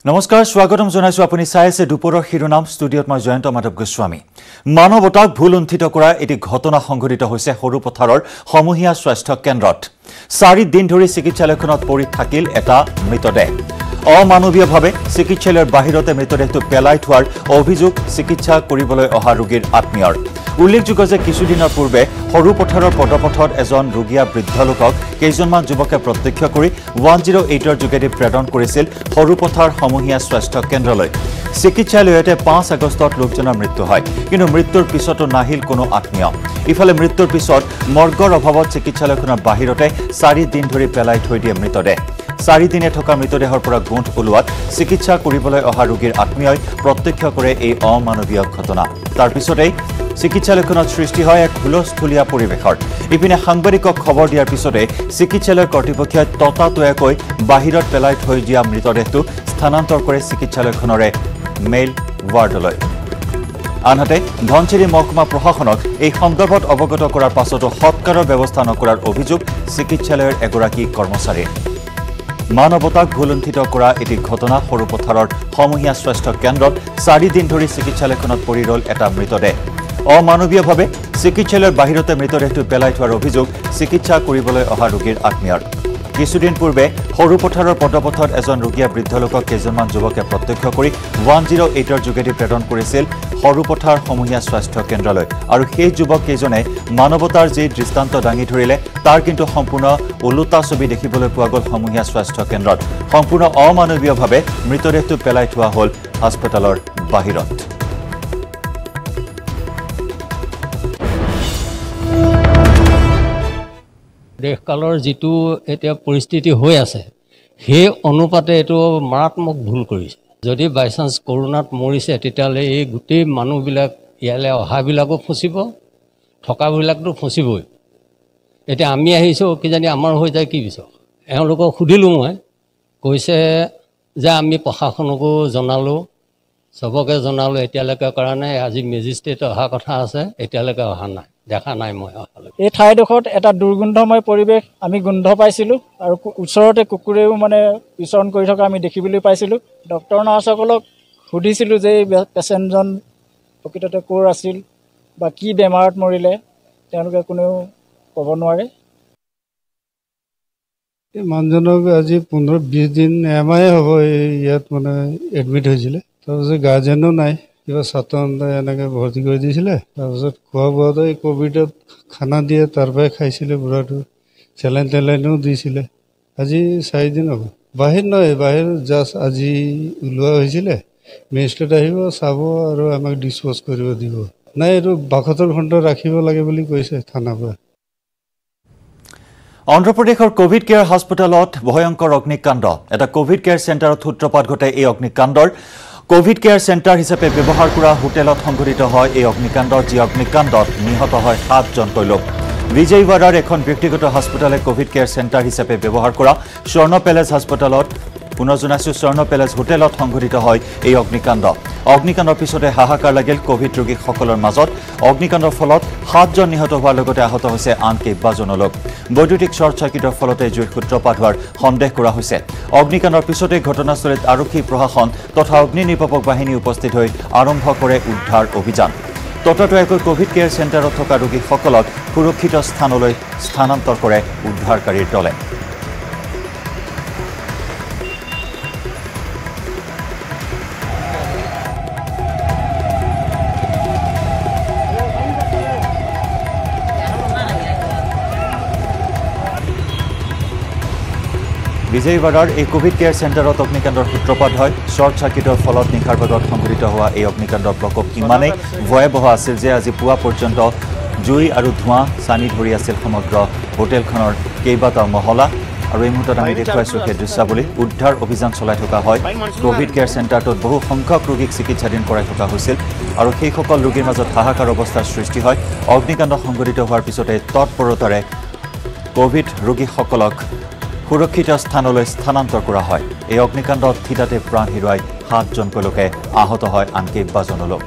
নমস্কাৰ স্বাগতম জনাইছো আপুনি চাই আছে দুপৰৰ শিৰোনাম ষ্টুডিঅত মই জয়ন্ত মাধৱ গোস্বামী মানৱতাক ভুলুণ্ঠিত কৰা এটি ঘটনা সংঘটিত হৈছে সৰুপথাৰৰ সমূহীয়া স্বাস্থ্য কেন্দ্ৰত 4 দিন ধৰি চিকিৎসালয়খনত পৰি থাকিল এটা মৃতদেহ অমানৱীয়ভাৱে চিকিৎসালয়ৰ বাহিৰতে মৃতদেহটো পেলাই থোৱাৰ অভিযোগ চিকিৎসা কৰিবলৈ অহা ৰোগীৰ আত্মীয়ৰ উল্লেখযোগ্য যে কিছুদিনৰ পূৰ্বে সৰুপথাৰৰ পদপথত এজন ৰোগীয়া বৃদ্ধ লোকক কেইজনমান যুৱকে প্ৰত্যক্ষ কৰি 108ৰ যোগেদি প্ৰেৰণ কৰিছিল সৰুপথাৰ সমূহীয়া স্বাস্থ্য কেন্দ্ৰলৈ চিকিৎসালয়তে 5 আগষ্টত লোকজনৰ মৃত্যু হয় কিন্তু মৃত্যুৰ পিছতো নাহিল কোনো আত্মীয় ইফালে মৃত্যুৰ পিছত মৰ্গৰ অভাৱত চিকিৎসালয়খনৰ বাহিৰতে 4 দিন ধৰি পেলাই থৈ দিয়ে মৃতদেহ 4 দিনে থকা মৃতদেহৰ পৰা গোন্ধ ওলোৱাত চিকিৎসা কৰিবলৈ অহা ৰোগীৰ আত্মীয়ই প্ৰত্যক্ষ কৰে এই অমানৱীয় ঘটনা তাৰ পিছতেই চিকিৎসালয়খনত সৃষ্টি হয় এক হুলস্থুলীয়া পৰিৱেশৰ ইপিনে সাংবাদিকক খবৰ দিয়াৰ পিছতে চিকিৎসালয়ৰ কৰ্তৃপক্ষই ততাতৈয়াকৈ বাহিৰত পেলাই থৈ দিয়া মৃতদেহটো স্থানান্তৰ কৰে চিকিৎসালয়খনৰে মেইল ৱাৰ্ডলৈ আনহাতে ধনচিৰি মহকুমা প্ৰশাসনক এই সন্দৰ্ভত অৱগত কৰাৰ পাছতো সৎকাৰৰ ব্যৱস্থা নকৰাৰ অভিযোগ চিকিৎসালয়ৰ এগৰাকী কৰ্মচাৰীৰ মানৱতাক ভুলুণ্ঠিত কৰা এটি ঘটনা সৰুপথাৰৰ সমূহীয়া স্বাস্থ্য কেন্দ্ৰত 4 দিন ধৰি চিকিৎসালয়খনত পৰি ৰল এটা মৃতদেহ অমানৱীয়ভাৱে চিকিৎসালয়ৰ বাহিৰতে মৃতদেহটো পেলাই থোৱাৰ অভিযোগ চিকিৎসা কৰিবলৈ অহা ৰোগীৰ আত্মীয়ৰ কিছুদিন পূৰ্বে সৰুপথাৰৰ পদপথত এজন ৰোগীয়া বৃদ্ধ লোকক কেইজনমান যুৱকে প্ৰত্যক্ষ কৰি 108ৰ যোগেদি প্ৰেৰণ কৰিছিল সৰুপথাৰ সমূহীয়া স্বাস্থ্য কেন্দ্ৰলৈ আৰু সেই যুৱক কেইজনে মানৱতাৰ যি দৃষ্টান্ত দাঙি ধৰিলে তাৰ কিন্তু সম্পূৰ্ণ ওলোটা ছবি দেখিবলৈ পোৱা গ'ল সমূহীয়া স্বাস্থ্য কেন্দ্ৰত সম্পূৰ্ণ অমানৱীয়ভাৱে মৃতদেহটো পেলাই থোৱা হ'ল হাস্পতালৰ বাহিৰত দেশকালৰ যেটো এতিয়া পৰিস্থিতি হৈ আছে সেই অনুপাতে এটো মাৰাত্মক ভুল কৰিছে যদি বাই চান্স কৰোনাত মৰিছে তেতিয়ালে এই গোটেই মানুহবিলাক ইয়ালে অহাবিলাকো ফচিব ঠকাবিলাকটো ফচিবই এতিয়া আমি আহিছো কি জানি আমাৰ হৈ যায় কি বিচৰ এওঁলোকক সুধিলো মই কৈছে যে আমি প্ৰশাসনকো জনালো সবকে জনালো এতিয়ালৈকে কৰা নাই আজি মেজিষ্ট্ৰেট অহা কথা আছে এতিয়ালৈকে অহা নাই দেখা নাই মই এই ঠাইডোখৰত এটা দুৰ্গন্ধময় পৰিৱেশ আমি গোন্ধ পাইছিলোঁ আৰু ওচৰতে কুকুৰেও মানে বিচৰণ কৰি থকা আমি দেখিবলৈ পাইছিলোঁ ডক্টৰ নাৰ্ছসকলক সুধিছিলোঁ যে এই পেচেণ্টজন প্ৰকৃততে ক'ৰ আছিল বা কি বেমাৰত মৰিলে তেওঁলোকে কোনেও ক'ব নোৱাৰে এই মানুহজনক আজি 15-20 দিন এমাহে হ'ব ইয়াত মানে এডমিট হৈছিলে তাৰপিছত গাৰ্জেনো নাই কিবা ছাত্ৰ এনেকৈ ভৰ্তি কৰি দিছিলে তাৰপিছত খোৱা বোৱাটো এই ক'ভিডত খানা দিয়ে তাৰ পৰাই খাইছিলে বুঢ়াটো চেলাইনো দিছিলে আজি 4 দিন হ'ব বাহিৰ নহয় বাহিৰ জাষ্ট আজি ওলোৱা হৈছিলে মেজিষ্ট্ৰেট আহিব চাব আৰু আমাক ডিছপ'জ কৰিব দিব নাই এইটো 72 ঘণ্টা ৰাখিব লাগে বুলি কৈছে থানাৰ পৰা অন্ধ্ৰপ্ৰদেশৰ কোভিড কেয়াৰ হাস্পতালত ভয়ংকৰ অগ্নিকাণ্ড এটা কোভিড কেয়াৰ চেণ্টাৰত সূত্ৰপাত ঘটে এই অগ্নিকাণ্ডৰ কোভিড কেয়াৰ চেণ্টাৰ হিচাপে ব্যৱহাৰ কৰা হোটেলত সংঘটিত হয় এই অগ্নিকাণ্ড যি অগ্নিকাণ্ডত নিহত হয় 7জনকৈ লোক বিজয়ৱাড়াৰ এখন ব্যক্তিগত হাস্পতালে কোভিড কেয়াৰ চেণ্টাৰ হিচাপে ব্যৱহাৰ কৰা স্বৰ্ণ পেলেচ হাস্পতালত পুনৰ জনাইছো স্বৰ্ণ পেলেচ হোটেলত সংঘটিত হয় এই অগ্নিকাণ্ডৰ পিছতে হাহাকাৰ লাগিল কোভিড ৰোগীসকলৰ মাজত অগ্নিকাণ্ডৰ ফলত 7জন নিহত হোৱাৰ লগতে আহত হৈছে আন কেইবাজনো লোক বৈদ্যুতিক শ্বৰ্ট চাৰ্কিটৰ ফলতে জুইৰ সূত্ৰপাত হোৱাৰ সন্দেহ কৰা হৈছে অগ্নিকাণ্ডৰ পিছতে ঘটনাস্থলীত আৰক্ষী প্ৰশাসন তথা অগ্নি নিৰ্বাপক বাহিনী উপস্থিত হৈ আৰম্ভ কৰে উদ্ধাৰ অভিযান ততাতৈয়াকৈ কোভিড কেয়াৰ চেণ্টাৰত থকা ৰোগীসকলক সুৰক্ষিত স্থানলৈ স্থানান্তৰ কৰে উদ্ধাৰকাৰীৰ দলে বিজয়ৱাড়াৰ এই কোভিড কেয়াৰ চেণ্টাৰত অগ্নিকাণ্ডৰ সূত্ৰপাত হয় শ্বৰ্ট চাৰ্কিটৰ ফলত নিশাৰ ভাগত সংঘটিত হোৱা এই অগ্নিকাণ্ডৰ প্ৰকোপ ইমানেই ভয়াৱহ আছিল যে আজি পুৱা পৰ্যন্ত জুই আৰু ধোঁৱা চানি ধৰি আছিল সমগ্ৰ হোটেলখনৰ কেইবাটাও মহলা আৰু এই মুহূৰ্তত আমি দেখুৱাইছোঁ সেই দৃশ্যাৱলী উদ্ধাৰ অভিযান চলাই থকা হয় কোভিড কেয়াৰ চেণ্টাৰটোত বহু সংখ্যক ৰোগীক চিকিৎসাধীন কৰাই থকা হৈছিল আৰু সেইসকল ৰোগীৰ মাজত হাহাকাৰ অৱস্থাৰ সৃষ্টি হয় অগ্নিকাণ্ড সংঘটিত হোৱাৰ পিছতে তৎপৰতাৰে কোভিড ৰোগীসকলক সুৰক্ষিত স্থানলৈ স্থানান্তৰ কৰা হয় এই অগ্নিকাণ্ডত থিতাতে প্ৰাণ হেৰুৱাই 7জনকৈ লোকে আহত হয় আন কেইবাজনো লোক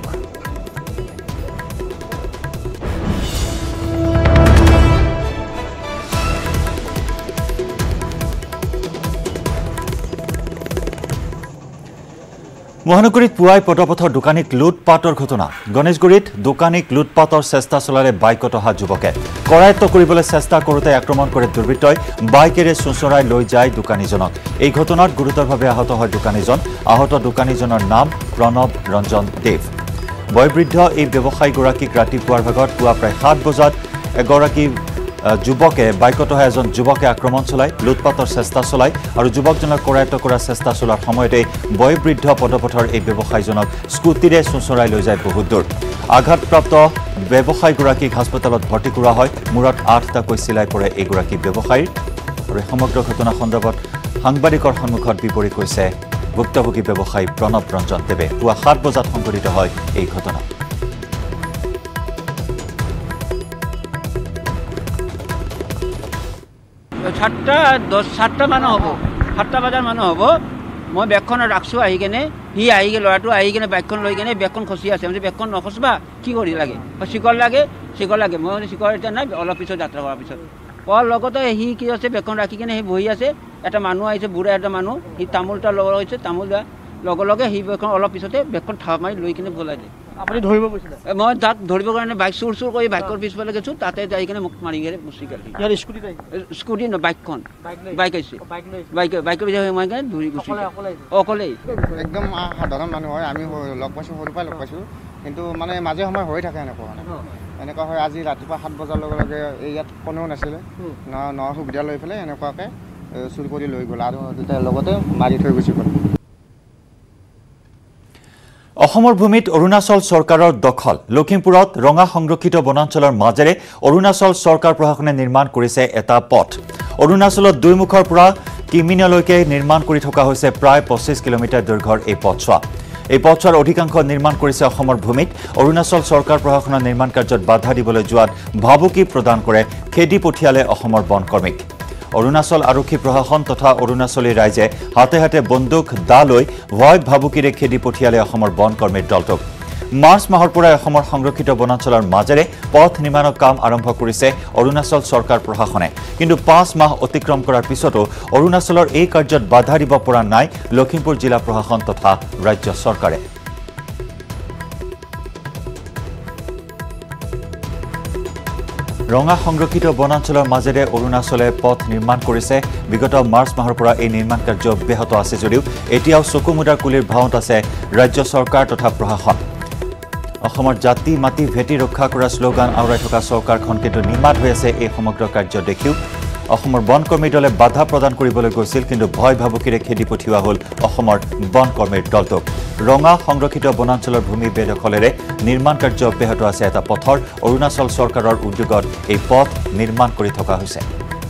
মহানগৰীত পুৱাই পদপথৰ দোকানীক লুটপাটৰ ঘটনা গণেশগুৰিত দোকানীক লুটপাটৰ চেষ্টা চলালে বাইকত অহা যুৱকে কৰায়ত্ব কৰিবলৈ চেষ্টা কৰোঁতে আক্ৰমণ কৰে দুৰ্বৃত্তই বাইকেৰে চুঁচৰাই লৈ যায় দোকানীজনক এই ঘটনাত গুৰুতৰভাৱে আহত হয় দোকানীজন আহত দোকানীজনৰ নাম প্ৰণৱ ৰঞ্জন দেৱ বয়বৃদ্ধ এই ব্যৱসায়ীগৰাকীক ৰাতিপুৱাৰ ভাগত পুৱা প্ৰায় 7 বজাত এগৰাকী যুৱকে বাইকত অহা এজন যুৱকে আক্ৰমণ চলাই লুটপাটৰ চেষ্টা চলাই আৰু যুৱকজনক কৰায়ত্ব কৰাৰ চেষ্টা চলোৱাৰ সময়তে বয়বৃদ্ধ পদপথৰ এই ব্যৱসায়ীজনক স্কুটিৰে চুঁচৰাই লৈ যায় বহুত দূৰ আঘাতপ্ৰাপ্ত ব্যৱসায়ীগৰাকীক হাস্পতালত ভৰ্তি কৰা হয় মূৰত 8টাকৈ চিলাই পৰে এইগৰাকী ব্যৱসায়ীৰ আৰু সমগ্ৰ ঘটনা সন্দৰ্ভত সাংবাদিকৰ সন্মুখত বিৱৰি কৈছে ভুক্তভোগী ব্যৱসায়ী প্ৰণৱ ৰঞ্জন দেৱে পুৱা 7 বজাত সংঘটিত হয় এই ঘটনা সাতটা মানুহ হ'ব 7টা বজাৰ মানুহ হ'ব মই বেগখন ৰাখছোঁ আহি কেনে সি আহি গ'ল ল'ৰাটো আহি কেনে বাইকখন লৈ কেনে বেগখন খচি আছে মানে বেগখন নখচবা কি কৰি লাগে চিকৰ লাগে মই চিকৰ এতিয়া নাই অলপ পিছত যাত্ৰা কৰাৰ পিছত কোৱাৰ লগতে সি কি আছে বেগখন ৰাখি কেনে সি বহি আছে এটা মানুহ আহিছে বুঢ়া এটা মানুহ সি তামোল এটা লগৰ হৈছে তামোল দিয়া লগে সি বেগখন অলপ পিছতে বেগখন থাপ মাৰি লৈ কেনে পলাই দিয়ে আপুনি ধৰিব গৈছিলে মই তাক ধৰিবৰ কাৰণে বাইক চুৰ কৰি বাইকৰ পিছফালে গৈছোঁ তাতে যাই কিনে মোক মাৰি গেলে মুচি গ'ল স্কুটি ন বাইকখন বাইক আহিছে বাইকৰ পিছতে মই কিনে ধৰি গৈছোঁ অকলেই একদম সাধাৰণ মানুহ হয় আমি লগ পাইছোঁ সৰুৰ পৰাই লগ পাইছোঁ কিন্তু মানে মাজে সময়ে হৈ থাকে এনেকুৱা হয় আজি ৰাতিপুৱা 7 বজাৰ লগে লগে এই ইয়াত কোনেও নাছিলে ন সুবিধা লৈ পেলাই এনেকুৱাকৈ চুৰ কৰি লৈ গ'ল আৰু তেতিয়া লগতে মাৰি থৈ গুচি গ'ল অসমৰ ভূমিত অৰুণাচল চৰকাৰৰ দখল লখিমপুৰত ৰঙা সংৰক্ষিত বনাঞ্চলৰ মাজেৰে অৰুণাচল চৰকাৰ প্ৰশাসনে নিৰ্মাণ কৰিছে এটা পথ অৰুণাচলত দুইমুখৰ পৰা কিমিনলৈকে নিৰ্মাণ কৰি থকা হৈছে প্ৰায় 25 কিলোমিটাৰ দৈৰ্ঘ্যৰ এই পথছোৱা এই পথছোৱাৰ অধিকাংশ নিৰ্মাণ কৰিছে অসমৰ ভূমিত অৰুণাচল চৰকাৰ প্ৰশাসনৰ নিৰ্মাণ কাৰ্যত বাধা দিবলৈ যোৱাত ভাবুকি প্ৰদান কৰে খেদি পঠিয়ালে অসমৰ বনকৰ্মীক অৰুণাচল আৰক্ষী প্ৰশাসন তথা অৰুণাচলী ৰাইজে হাতে হাতে বন্দুক দা লৈ ভয় ভাবুকিৰে খেদি পঠিয়ালে অসমৰ বনকৰ্মীৰ দলটোক মাৰ্চ মাহৰ পৰা অসমৰ সংৰক্ষিত বনাঞ্চলৰ মাজেৰে পথ নিৰ্মাণৰ কাম আৰম্ভ কৰিছে অৰুণাচল চৰকাৰ প্ৰশাসনে কিন্তু 5 মাহ অতিক্ৰম কৰাৰ পিছতো অৰুণাচলৰ এই কাৰ্যত বাধা দিব পৰা নাই লখিমপুৰ জিলা প্ৰশাসন তথা ৰাজ্য চৰকাৰে ৰঙা সংৰক্ষিত বনাঞ্চলৰ মাজেৰে অৰুণাচলে পথ নিৰ্মাণ কৰিছে বিগত মাৰ্চ মাহৰ পৰা এই নিৰ্মাণ কাৰ্য অব্যাহত আছে যদিও এতিয়াও চকুমুদাৰ কুলিৰ ভাওত আছে ৰাজ্য চৰকাৰ তথা প্ৰশাসন অসমৰ জাতি মাটি ভেটি ৰক্ষা কৰা শ্লোগান আওৰাই থকা চৰকাৰখন কিন্তু নিমাত হৈ আছে এই সমগ্ৰ কাৰ্য দেখিও অসমৰ বনকৰ্মী দলে বাধা প্ৰদান কৰিবলৈ গৈছিল কিন্তু ভয় ভাবুকিৰে খেদি পঠিওৱা হ'ল অসমৰ বনকৰ্মীৰ দলটোক ৰঙা সংৰক্ষিত বনাঞ্চলৰ ভূমি বেদখলেৰে নিৰ্মাণ কাৰ্য অব্যাহত আছে এটা পথৰ অৰুণাচল চৰকাৰৰ উদ্যোগত এই পথ নিৰ্মাণ কৰি থকা হৈছে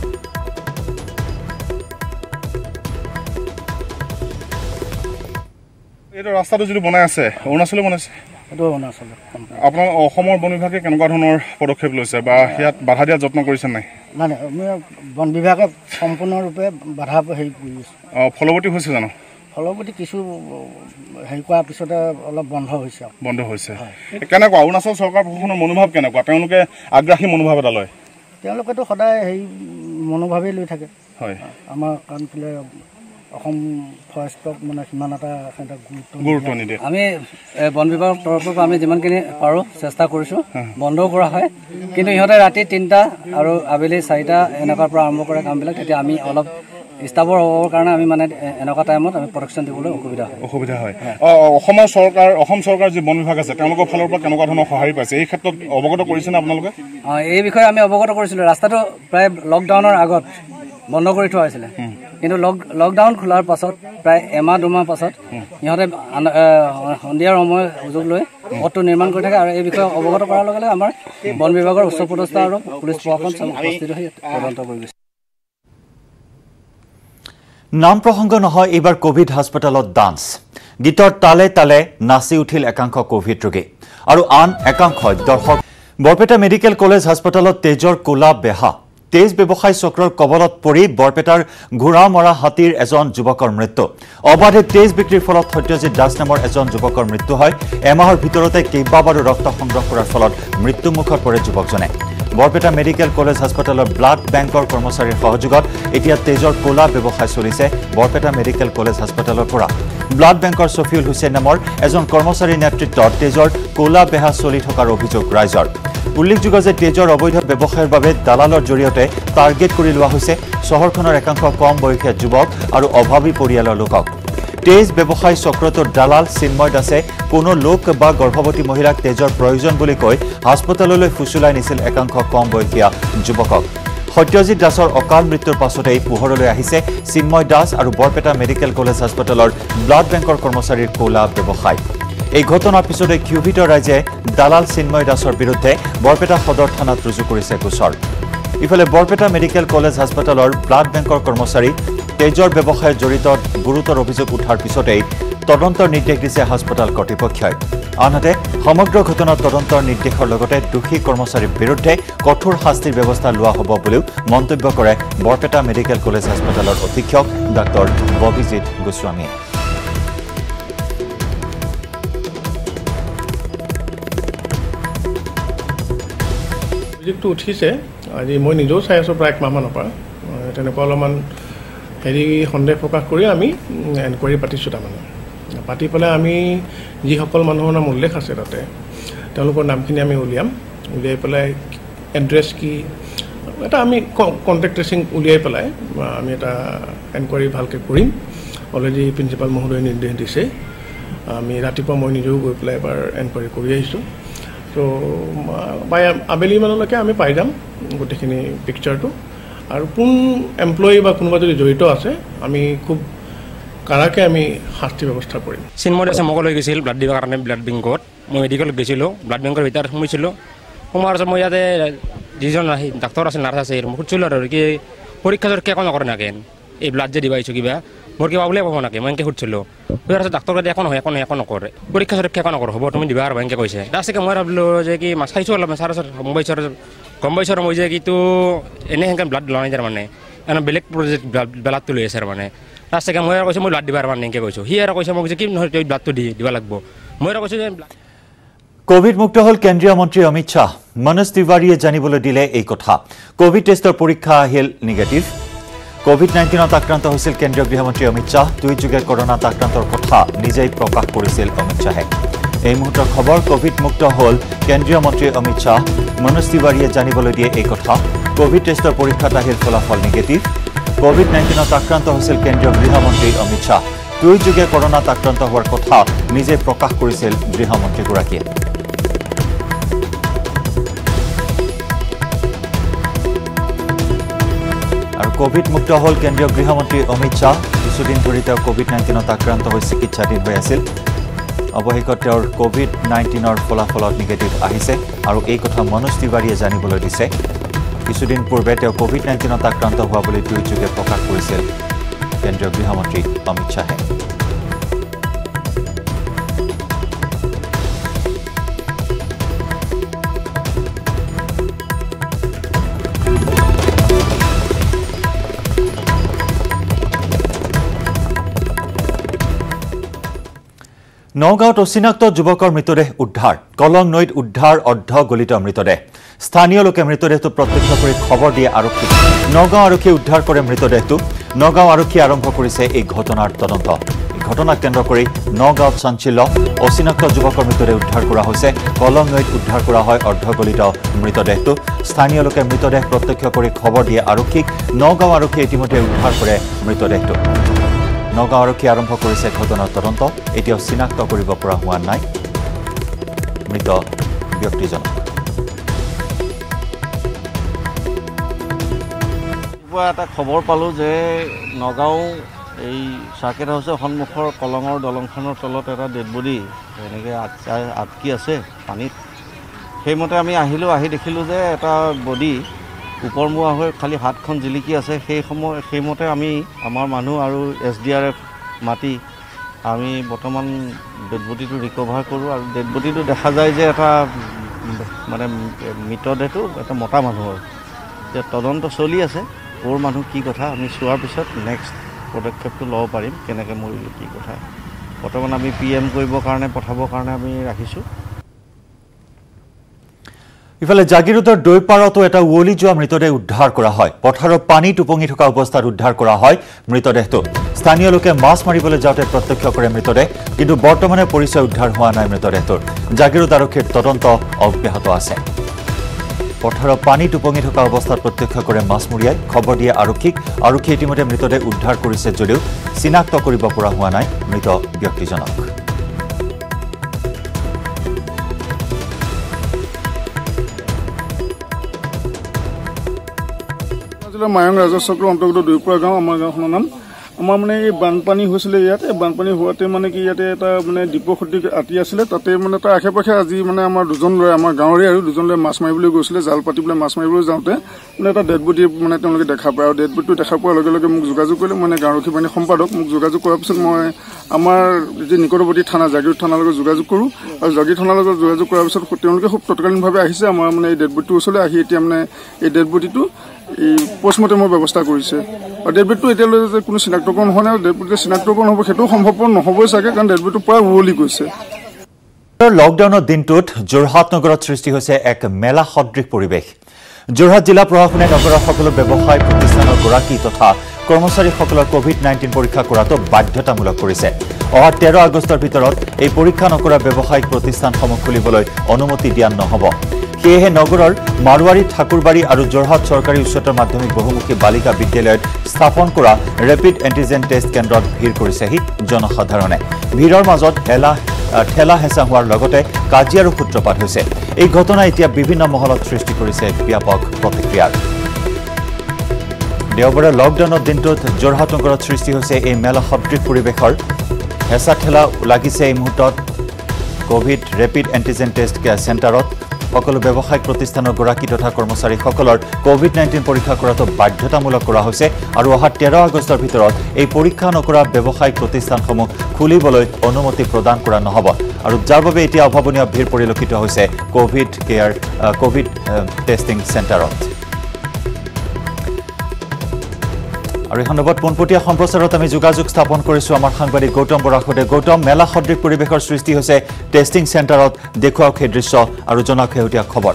এইটো ৰাস্তাটো যদি বনাই আছে অৰুণাচলে বনাইছে আপোনাৰ অসমৰ বন বিভাগে কেনেকুৱা ধৰণৰ পদক্ষেপ লৈছে বা ইয়াত বাধা দিয়াৰ যত্ন কৰিছে নাই মানে বন বিভাগে সম্পূৰ্ণৰূপে বাধা হেৰি কৰিছে ফলৱতী হৈছে জানো ফলৱতী কিছু হেৰি কৰাৰ পিছতে অলপ বন্ধ হৈছে কেনেকুৱা অৰুণাচল চৰকাৰ প্ৰশাসনৰ মনোভাৱ কেনেকুৱা তেওঁলোকে আগ্ৰাসী মনোভাৱ এটা লয় তেওঁলোকেতো সদায় হেৰি মনোভাৱেই লৈ থাকে হয় আমাৰ কাৰণ কেলৈ অসম ফৰেষ্টক মানে সিমান এটা গুৰুত্ব নিদিয়ে আমি বন বিভাগৰ তৰফৰ পৰা আমি যিমানখিনি পাৰোঁ চেষ্টা কৰিছোঁ বন্ধও কৰা হয় কিন্তু ইহঁতে ৰাতি 3টা আৰু আবেলি 4টা এনেকুৱাৰ পৰা আৰম্ভ কৰে কামবিলাক তেতিয়া আমি অলপ ষ্টাফৰ অভাৱৰ কাৰণে আমি মানে এনেকুৱা টাইমত আমি প্ৰটেকশ্যন দিবলৈ অসুবিধা হয় অসম চৰকাৰ যি বন বিভাগ আছে তেওঁলোকৰ ফালৰ পৰা কেনেকুৱা ধৰণৰ সঁহাৰি পাইছে এই ক্ষেত্ৰত অৱগত কৰিছেনে আপোনালোকে এই বিষয়ে আমি অৱগত কৰিছিলোঁ ৰাস্তাটো প্ৰায় লকডাউনৰ আগত বন্ধ কৰি থোৱা হৈছিলে কিন্তু লকডাউন খোলাৰ পাছত প্ৰায় এমাহ 2 মাহ পাছত ইহঁতে সন্ধিয়াৰ সময় সুযোগ লৈ পথটো নিৰ্মাণ কৰি থাকে আৰু এই বিষয়ে অৱগত কৰাৰ লগে লগে আমাৰ বন বিভাগৰ উচ্চপদস্থ আৰু পুলিচ প্ৰশাসন উপস্থিত হৈ তদন্ত কৰি গৈছে নাম প্ৰসংগ নহয় এইবাৰ কোভিড হাস্পতালত ডান্স গীতৰ তালে তালে নাচি উঠিল একাংশ কোভিড ৰোগী আৰু আন একাংশ দৰ্শক বৰপেটা মেডিকেল কলেজ হাস্পতালত তেজৰ কোলা বেহা তেজ ব্যৱসায় চক্ৰৰ কবলত পৰি বৰপেটাৰ ঘোঁৰামৰা হাতীৰ এজন যুৱকৰ মৃত্যু অবাধে তেজ বিক্ৰীৰ ফলত সত্যজিৎ দাস নামৰ এজন যুৱকৰ মৃত্যু হয় এমাহৰ ভিতৰতে কেইবাবাৰো ৰক্ত সংগ্ৰহ কৰাৰ ফলত মৃত্যুমুখত পৰে যুৱকজনে বৰপেটা মেডিকেল কলেজ হাস্পতালৰ ব্লাড বেংকৰ কৰ্মচাৰীৰ সহযোগত এতিয়া তেজৰ কোলা ব্যৱসায় চলিছে বৰপেটা মেডিকেল কলেজ হাস্পতালৰ পৰা ব্লাড বেংকৰ সফিউল হুছেইন নামৰ এজন কৰ্মচাৰীৰ নেতৃত্বত তেজৰ কোলা বেহা চলি থকাৰ অভিযোগ ৰাইজৰ উল্লেখযোগ্য যে তেজৰ অবৈধ ব্যৱসায়ৰ বাবে দালালৰ জৰিয়তে টাৰ্গেট কৰি লোৱা হৈছে চহৰখনৰ একাংশ কম বয়সীয়া যুৱক আৰু অভাৱী পৰিয়ালৰ লোকক তেজ ব্যৱসায় চক্ৰটোৰ দালাল চিন্ময় দাসে কোনো লোক বা গৰ্ভৱতী মহিলাক তেজৰ প্ৰয়োজন বুলি কৈ হাস্পতাললৈ ফুচুলাই নিছিল একাংশ কম বয়সীয়া যুৱকক সত্যজিৎ দাসৰ অকাল মৃত্যুৰ পাছতেই পোহৰলৈ আহিছে চিন্ময় দাস আৰু বৰপেটা মেডিকেল কলেজ হাস্পতালৰ ব্লাড বেংকৰ কৰ্মচাৰীৰ কোলা ব্যৱসায় এই ঘটনাৰ পিছতে ক্ষোভিত ৰাইজে দালাল চিন্ময় দাসৰ বিৰুদ্ধে বৰপেটা সদৰ থানাত ৰুজু কৰিছে গোচৰ ইফালে বৰপেটা মেডিকেল কলেজ হাস্পতালৰ ব্লাড বেংকৰ কৰ্মচাৰী তেজৰ ব্যৱসায়ত জড়িত গুৰুতৰ অভিযোগ উঠাৰ পিছতেই তদন্তৰ নিৰ্দেশ দিছে হাস্পতাল কৰ্তৃপক্ষই আনহাতে সমগ্ৰ ঘটনাৰ তদন্তৰ নিৰ্দেশৰ লগতে দোষী কৰ্মচাৰীৰ বিৰুদ্ধে কঠোৰ শাস্তিৰ ব্যৱস্থা লোৱা হ'ব বুলিও মন্তব্য কৰে বৰপেটা মেডিকেল কলেজ হাস্পতালৰ অধীক্ষক ডাক্তৰ ববিজিৎ গোস্বামীয়ে অভিযোগটো উঠিছে আজি মই নিজেও চাই আছোঁ প্ৰায় একমাহমানৰ পৰা তেনেকুৱা অলপমান সন্দেহ প্ৰকাশ কৰি আমি এনকুৱাৰী পাতিছোঁ তাৰমানে পাতি পেলাই আমি যিসকল মানুহৰ নাম উল্লেখ আছে তাতে তেওঁলোকৰ নামখিনি আমি উলিয়াই পেলাই এড্ৰেছ কি এটা আমি কণ্টেক্ট ট্ৰেচিং উলিয়াই পেলাই আমি এটা এনকুৱাৰী ভালকৈ কৰিম অলৰেডি প্ৰিন্সিপাল মহোদয়ে নিৰ্দেশ দিছে আমি ৰাতিপুৱা মই নিজেও গৈ পেলাই এবাৰ এনকুৱাৰী কৰি আহিছোঁ তো আবেলিমানলৈকে আমি পাই যাম গোটেইখিনি পিকচাৰটো আৰু কোন এমপ্লয়ী বা কোনোবা যদি জড়িত আছে আমি খুব কাৰাকে আমি শাস্তি ব্যৱস্থা কৰিম চিন্ময় দাসে মোক লৈ গৈছিল ব্লাড দিবৰ কাৰণে ব্লাড বেংকত মই মেডিকেলত গৈছিলোঁ ব্লাড বেংকৰ ভিতৰত সোমাইছিলোঁ সোমোৱাৰ পিছত মই ইয়াতে যিজন ডাক্তৰ আছে নাৰ্ছ আছে মোক সুধিছিলোঁ আৰু কি পৰীক্ষা চৰীক্ষা একো নকৰে নাকে এই ব্লাড যে দিব আহিছোঁ কিবা মোৰ কিবা বুলিয়ে ক'ব নাকে মই এনেকৈ সুধিছিলোঁ সুধাৰ পিছত ডাক্তৰ একো নহয় একো নকৰে পৰীক্ষা চৰীক্ষা একো নকৰে হ'ব তুমি দিবা আৰু এনেকৈ কৈছে তাৰপিছত মই ভাবিলোঁ যে কি চাইছোঁ অলপ ছাৰ গম পাইছোঁ আৰু মই যে কিটো এনে সেনেকৈ ব্লাড লোৱা নাই তাৰমানে এনে বেলেগ প্ৰজেক্ট ব্লাডটো লৈ আছে তাৰমানে তাৰপিছত মই আৰু কৈছোঁ মই ব্লাড দিবাৰ মানে এনেকৈ কৈছোঁ সি আৰু কৈছে মোক যে কি নহয় তই ব্লাডটো দিব লাগিব মই আৰু কৈছোঁ যে কোভিড মুক্ত হল কেন্দ্ৰীয় মন্ত্ৰী অমিত শাহ মনোজ তিৱাৰীয়ে জানিবলৈ দিলে এই কথা কোভিড টেষ্টৰ পৰীক্ষা আহিল নিগেটিভ কোভিড-19ত আক্ৰান্ত হৈছিল কেন্দ্ৰীয় গৃহমন্ত্ৰী অমিত শাহ টুইটযোগে কৰোনাত আক্ৰান্তৰ কথা নিজেই প্ৰকাশ কৰিছিল অমিত শাহে এই মুহূৰ্তৰ খবৰ কোভিড মুক্ত হল কেন্দ্ৰীয় মন্ত্ৰী অমিত শাহ মনোজ তিৱাৰীয়ে জানিবলৈ দিয়ে এই কথা কোভিড টেষ্টৰ পৰীক্ষাত আহিল ফলাফল নিগেটিভ কোভিড-19ত আক্ৰান্ত হৈছিল কেন্দ্ৰীয় গৃহমন্ত্ৰী অমিত শাহ টুইটযোগে কৰোনাত আক্ৰান্ত হোৱাৰ কথা নিজেই প্ৰকাশ কৰিছিল গৃহমন্ত্ৰীগৰাকীয়ে কোভিড মুক্ত হল কেন্দ্ৰীয় গৃহমন্ত্ৰী অমিত শাহ কিছুদিন ধৰি তেওঁ কোভিড-19ত আক্ৰান্ত হৈ চিকিৎসাধীন হৈ আছিল অৱশেষত তেওঁৰ কোভিড-19ৰ ফলাফলত নিগেটিভ আহিছে আৰু এই কথা মনোজ তিৱাৰীয়ে জানিবলৈ দিছে কিছুদিন পূৰ্বে তেওঁ কোভিড-19ত আক্ৰান্ত হোৱা বুলি টুইটযোগে প্ৰকাশ কৰিছিল কেন্দ্ৰীয় গৃহমন্ত্ৰী অমিত শাহে নগাঁৱত অচিনাক্ত যুৱকৰ মৃতদেহ উদ্ধাৰ কলং নৈত উদ্ধাৰ অৰ্ধগলিত মৃতদেহ স্থানীয় লোকে মৃতদেহটো প্ৰত্যক্ষ কৰি খবৰ দিয়ে আৰক্ষী নগাঁও আৰক্ষীয়ে উদ্ধাৰ কৰে মৃতদেহটো নগাঁও আৰক্ষীয়ে আৰম্ভ কৰিছে এই ঘটনাৰ তদন্ত এই ঘটনাক কেন্দ্ৰ কৰি নগাঁৱত চাঞ্চল্য অচিনাক্ত যুৱকৰ মৃতদেহ উদ্ধাৰ কৰা হৈছে কলং নৈত উদ্ধাৰ কৰা হয় অৰ্ধগলিত মৃতদেহটো স্থানীয় লোকে মৃতদেহ প্ৰত্যক্ষ কৰি খবৰ দিয়ে আৰক্ষীক নগাঁও আৰক্ষীয়ে ইতিমধ্যে উদ্ধাৰ কৰে মৃতদেহটো নগাঁও আৰক্ষীয়ে আৰম্ভ কৰিছে ঘটনাৰ তদন্ত এতিয়াও চিনাক্ত কৰিব পৰা হোৱা নাই মৃত ব্যক্তিজনক এটা খবৰ পালোঁ যে নগাঁও এই চাৰ্কেট হাউচৰ সন্মুখৰ কলঙৰ দলংখনৰ তলত এটা ডেড বডি এনেকৈ আটকি আছে পানীত সেইমতে আমি আহিলোঁ আহি দেখিলোঁ যে এটা বডি ওপৰমুৱা হৈ খালি হাতখন জিলিকি আছে সেইমতে আমি আমাৰ মানুহ আৰু SDRF মাতি আমি বৰ্তমান ডেড বডিটো ৰিকভাৰ কৰোঁ আৰু ডেড বডিটো দেখা যায় যে এটা মানে মৃতদেহটো এটা মতা মানুহৰ যে তদন্ত চলি আছে ক'ৰ মানুহ কি কথা আমি চোৱাৰ পিছত নেক্সট পদক্ষেপটো ল'ব পাৰিম কেনেকৈ মৰিলোঁ কি কথা বৰ্তমান আমি PM কৰিবৰ কাৰণে পঠাবৰ কাৰণে আমি ৰাখিছোঁ ইফালে জাগিৰোডৰ দৈপাৰতো এটা উৱলি যোৱা মৃতদেহ উদ্ধাৰ কৰা হয় পথাৰৰ পানী টুপঙি থকা অৱস্থাত উদ্ধাৰ কৰা হয় মৃতদেহটো স্থানীয় লোকে মাছ মাৰিবলৈ যাওঁতে প্ৰত্যক্ষ কৰে মৃতদেহ কিন্তু বৰ্তমানে পৰিচয় উদ্ধাৰ হোৱা নাই মৃতদেহটোৰ জাগিৰোড আৰক্ষীৰ তদন্ত অব্যাহত আছে পথাৰৰ পানী টুপঙি থকা অৱস্থাত প্ৰত্যক্ষ কৰে মাছমৰীয়াই খবৰ দিয়ে আৰক্ষীয়ে ইতিমধ্যে মৃতদেহ উদ্ধাৰ কৰিছে যদিও চিনাক্ত কৰিব পৰা হোৱা নাই মৃত ব্যক্তিজনক মায়ং ৰাজচক্ৰ অন্তৰ্গত দৈপুৰা গাঁও আমাৰ গাঁওখনৰ নাম আমাৰ মানে এই বানপানী হৈছিলে ইয়াত বানপানী হোৱাতে মানে কি ইয়াতে এটা মানে দ্বীপসদৃশ আতি আছিলে তাতে মানে তাৰ আশে পাশে আজি মানে আমাৰ দুজন ল'ৰাই আমাৰ গাঁৱৰে আৰু দুজন ল'ৰাই মাছ মাৰিবলৈ গৈছিলে জাল পাতি পেলাই মাছ মাৰিবলৈ যাওঁতে মানে এটা ডেড বডি মানে তেওঁলোকে দেখা পায় আৰু ডেড বডিটো দেখা পোৱাৰ লগে লগে মোক যোগাযোগ কৰিলে মানে গাঁওৰক্ষী বাহিনীৰ সম্পাদক মোক যোগাযোগ কৰাৰ পিছত মই আমাৰ যি নিকটৱৰ্তী থানা জাগিৰোড থানাৰ লগত যোগাযোগ কৰোঁ আৰু জাগিৰোড থানাৰ লগত যোগাযোগ কৰাৰ পিছত তেওঁলোকে খুব তৎকালীনভাৱে আহিছে আমাৰ মানে এই ডেড বডিটোৰ ওচৰলৈ আহি এতিয়া মানে এই ডেড বডিটো এই পোষ্টমৰ্টেমৰ ব্যৱস্থা কৰিছে আৰু ডেড বডিটো এতিয়ালৈকে কোনো চিনাক্তকৰণ হোৱা নাই আৰু ডেড বডিটো চিনাক্তকৰণ হ'ব সেইটো সম্ভৱপৰ নহ'বই চাগে কাৰণ ডেড বডিটো প্ৰায় উৱলি গৈছে লকডাউনৰ দিনটোত যোৰহাট নগৰত সৃষ্টি হৈছে এক মেলা সদৃশ পৰিৱেশ যোৰহাট জিলা প্ৰশাসনে নগৰৰ সকলো ব্যৱসায় প্ৰতিষ্ঠানৰ গৰাকী তথা কৰ্মচাৰীসকলৰ কোভিড-19 পৰীক্ষা কৰাটো বাধ্যতামূলক কৰিছে অহা 13 আগষ্টৰ ভিতৰত এই পৰীক্ষা নকৰা ব্যৱসায়িক প্ৰতিষ্ঠানসমূহ খুলিবলৈ অনুমতি দিয়া নহ'ব সেয়েহে নগৰৰ মাৰুৱাৰী ঠাকুৰবাৰী আৰু যোৰহাট চৰকাৰী উচ্চতৰ মাধ্যমিক বহুমুখী বালিকা বিদ্যালয়ত স্থাপন কৰা ৰেপিড এণ্টিজেন টেষ্ট কেন্দ্ৰত ভিৰ কৰিছেহি জনসাধাৰণে ভিৰৰ মাজত ঠেলা হেঁচা হোৱাৰ লগতে কাজিয়াৰো সূত্ৰপাত হৈছে এই ঘটনা এতিয়া বিভিন্ন মহলত সৃষ্টি কৰিছে ব্যাপক প্ৰতিক্ৰিয়াৰ দেওবাৰে লকডাউনৰ দিনটোত যোৰহাট নগৰত সৃষ্টি হৈছে এই মেলা সদৃশ পৰিৱেশৰ হেঁচা ঠেলা লাগিছে এই মুহূৰ্তত কোভিড ৰেপিড এণ্টিজেন টেষ্ট চেণ্টাৰত সকলো ব্যৱসায়িক প্ৰতিষ্ঠানৰ গৰাকী তথা কৰ্মচাৰীসকলৰ কোভিড-19 পৰীক্ষা কৰাটো বাধ্যতামূলক কৰা হৈছে আৰু অহা 13 আগষ্টৰ ভিতৰত এই পৰীক্ষা নকৰা ব্যৱসায়িক প্ৰতিষ্ঠানসমূহ খুলিবলৈ অনুমতি প্ৰদান কৰা নহ'ব আৰু যাৰ বাবে এতিয়া অভাৱনীয় ভিৰ পৰিলক্ষিত হৈছে কোভিড টেষ্টিং চেণ্টাৰত আৰু এই সন্দৰ্ভত পোনপটীয়া সম্প্ৰচাৰত আমি যোগাযোগ স্থাপন কৰিছোঁ আমাৰ সাংবাদিক গৌতম বৰাৰ সৈতে গৌতম মেলা সদৃশ পৰিৱেশৰ সৃষ্টি হৈছে টেষ্টিং চেণ্টাৰত দেখুৱাওক সেই দৃশ্য আৰু জনাওক শেহতীয়া খবৰ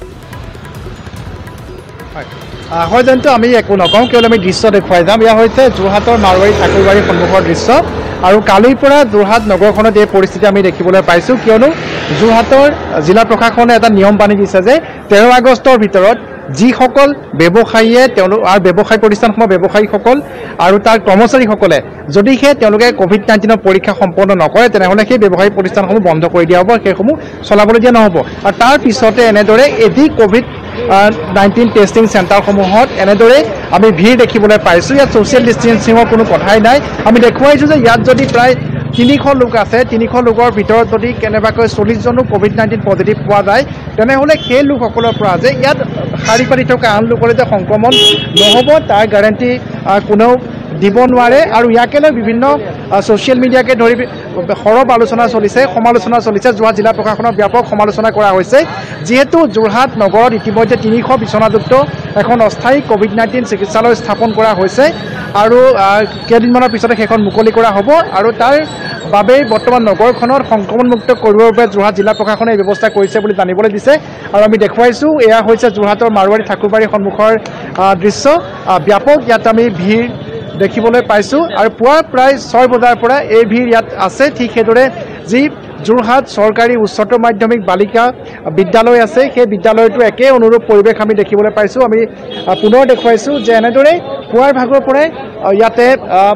হয় জয়ন্ত আমি একো নকওঁ কিয়নো আমি দৃশ্য দেখুৱাই যাম এয়া হৈছে যোৰহাটৰ মাৰুৱাৰী ঠাকুৰবাৰীৰ সন্মুখৰ দৃশ্য আৰু কালিৰ পৰা যোৰহাট নগৰখনত এই পৰিস্থিতি আমি দেখিবলৈ পাইছোঁ কিয়নো যোৰহাটৰ জিলা প্ৰশাসনে এটা নিয়ম বান্ধি দিছে যে 13 আগষ্টৰ ভিতৰত যিসকল ব্যৱসায়ীয়ে তেওঁলোক আৰু ব্যৱসায়িক প্ৰতিষ্ঠানসমূহ ব্যৱসায়ীসকল আৰু তাৰ কৰ্মচাৰীসকলে যদিহে তেওঁলোকে কোভিড-19 পৰীক্ষা সম্পন্ন নকৰে তেনেহ'লে সেই ব্যৱসায়িক প্ৰতিষ্ঠানসমূহ বন্ধ কৰি দিয়া হ'ব সেইসমূহ চলাবলৈ দিয়া নহ'ব আৰু তাৰ পিছতে এনেদৰে এদি কোভিড-19 টেষ্টিং চেণ্টাৰসমূহত এনেদৰে আমি ভিৰ দেখিবলৈ পাইছোঁ ইয়াত ছ'চিয়েল ডিষ্টেঞ্চিঙৰ কোনো কথাই নাই আমি দেখুৱাইছোঁ যে ইয়াত যদি প্ৰায় 300 লোক আছে 300 লোকৰ ভিতৰত যদি কেনেবাকৈ 40 জনো কোভিড-19 পজিটিভ পোৱা যায় তেনেহ'লে সেই লোকসকলৰ পৰা যে ইয়াত শাৰী পাতি থকা আন লোকৰে যে সংক্ৰমণ নহ'ব তাৰ গ্যাৰাণ্টি কোনেও দিব নোৱাৰে আৰু ইয়াকে লৈ বিভিন্ন ছ'চিয়েল মিডিয়াকে ধৰি সৰব আলোচনা চলিছে সমালোচনা চলিছে যোৰহাট জিলা প্ৰশাসনৰ ব্যাপক সমালোচনা কৰা হৈছে যিহেতু যোৰহাট নগৰত ইতিমধ্যে 300 বিচনাযুক্ত এখন অস্থায়ী কোভিড-19 চিকিৎসালয় স্থাপন কৰা হৈছে আৰু কেইদিনমানৰ পিছতে সেইখন মুকলি কৰা হ'ব আৰু তাৰ বাবে বৰ্তমান নগৰখনৰ সংক্ৰমণমুক্ত কৰিবৰ বাবে যোৰহাট জিলা প্ৰশাসনে এই ব্যৱস্থা কৰিছে বুলি জানিবলৈ দিছে আৰু আমি দেখুৱাইছোঁ এয়া হৈছে যোৰহাটৰ মাৰুৱাৰী ঠাকুৰবাৰীৰ সন্মুখৰ দৃশ্য ব্যাপক ইয়াত আমি ভিৰ দেখিবলৈ পাইছোঁ আৰু পুৱা প্ৰায় 6 বজাৰ পৰা এই ভিৰ ইয়াত আছে ঠিক সেইদৰে যি যোৰহাট চৰকাৰী উচ্চতৰ মাধ্যমিক বালিকা বিদ্যালয় আছে সেই বিদ্যালয়টো একে অনুৰূপ পৰিৱেশ আমি দেখিবলৈ পাইছোঁ আমি পুনৰ দেখুৱাইছোঁ যে এনেদৰে পুৱাৰ ভাগৰ পৰাই ইয়াতে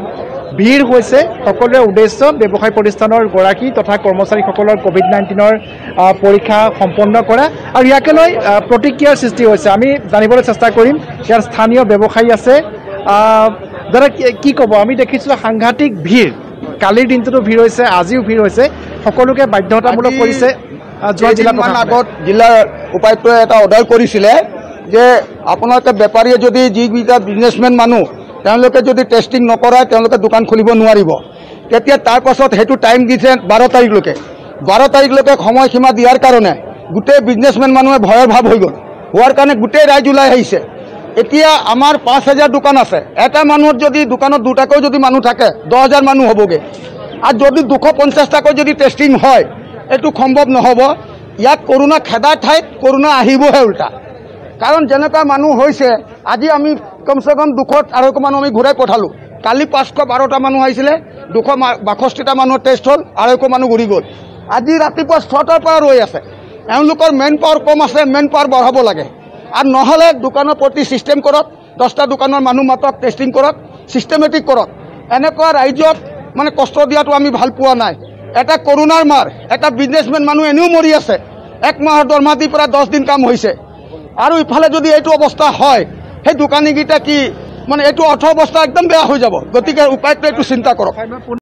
ভিৰ হৈছে সকলোৰে উদ্দেশ্য ব্যৱসায় প্ৰতিষ্ঠানৰ গৰাকী তথা কৰ্মচাৰীসকলৰ কোভিড-19 পৰীক্ষা সম্পন্ন কৰা আৰু ইয়াকে লৈ প্ৰতিক্ৰিয়াৰ সৃষ্টি হৈছে আমি জানিবলৈ চেষ্টা কৰিম ইয়াৰ স্থানীয় ব্যৱসায়ী আছে দাদা কি ক'ব আমি দেখিছোঁ সাংঘাতিক ভিৰ কালিৰ দিনটোতো ভিৰ হৈছে আজিও ভিৰ হৈছে সকলোকে বাধ্যতামূলক কৰিছে যোৱা জিলা আগত জিলাৰ উপায়ুক্তই এটা অৰ্ডাৰ কৰিছিলে যে আপোনালোকে বেপাৰীয়ে যদি যিকেইটা বিজনেছমেন মানুহ তেওঁলোকে যদি টেষ্টিং নকৰায় তেওঁলোকে দোকান খুলিব নোৱাৰিব তেতিয়া তাৰ পাছত সেইটো টাইম দিছে 12 তাৰিখলৈকে 12 তাৰিখলৈকে সময়সীমা দিয়াৰ কাৰণে গোটেই বিজনেছমেন মানুহে ভয়ৰ ভাৱ হৈ গ'ল হোৱাৰ কাৰণে গোটেই ৰাইজ ওলাই আহিছে এতিয়া আমাৰ 5000 দোকান আছে এটা মানুহৰ যদি দোকানত দুটাকৈ যদি মানুহ থাকে 10000 মানুহ হ'বগে আৰু যদি 250টাকৈ যদি টেষ্টিং হয় এইটো সম্ভৱ নহ'ব ইয়াক কৰোণা খেদাৰ ঠাইত কৰোণা আহিবহে উল্টা। কাৰণ যেনেকুৱা মানুহ হৈছে আজি আমি কমচে কম 200-250 মানুহ আমি ঘূৰাই পঠালোঁ। কালি 512টা মানুহ আহিছিলে, 262টা মানুহৰ টেষ্ট হ'ল, 250 মানুহ ঘূৰি গ'ল। আজি ৰাতিপুৱা 6টাৰ পৰা ৰৈ আছে। এওঁলোকৰ মেন পাৱাৰ কম আছে, মেন পাৱাৰ বঢ়াব লাগে। আৰু নহ'লে দোকানৰ প্ৰতি ছিষ্টেম কৰক, 10টা দোকানৰ মানুহ মাতক, টেষ্টিং কৰক, ছিষ্টেমেটিক কৰক। এনেকুৱা ৰাইজক মানে কষ্ট দিয়াটো আমি ভাল পোৱা নাই। এটা কৰোণাৰ মাৰ, এটা বিজনেছমেন মানুহ এনেও মৰি আছে, 1 মাহৰ দৰমহা দি পৰা 10 দিন কাম হৈছে। আৰু ইফালে যদি এইটো অৱস্থা হয়, সেই দোকানীকেইটা কি মানে এইটো অৰ্থ অৱস্থা একদম বেয়া হৈ যাব। গতিকে উপায়টো এইটো চিন্তা কৰক।